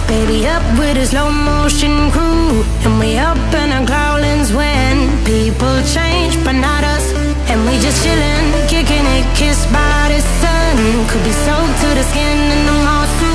Baby up with a slow motion crew, and we up in our growlings when people change, but not us. And we just chillin', kicking it, kissed by the sun. Could be soaked to the skin in the moss.